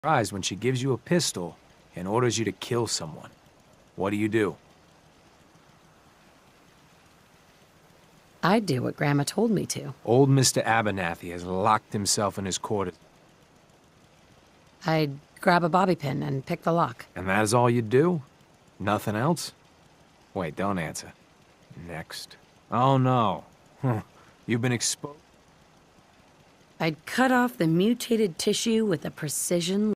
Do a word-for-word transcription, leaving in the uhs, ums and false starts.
Surprised when she gives you a pistol and orders you to kill someone. What do you do? I'd do what Grandma told me to. Old Mister Abernathy has locked himself in his quarters. I'd grab a bobby pin and pick the lock. And that is all you do? Nothing else? Wait, don't answer. Next. Oh no. Huh. You've been exposed. I'd cut off the mutated tissue with a precision